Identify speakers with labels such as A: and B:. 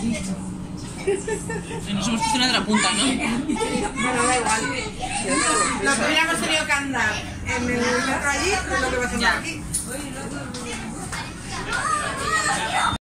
A: Y nos hemos puesto en otra punta, ¿no?
B: Bueno, da igual. Lo que hubiéramos tenido que andar en el metro allí es lo que va a ser aquí.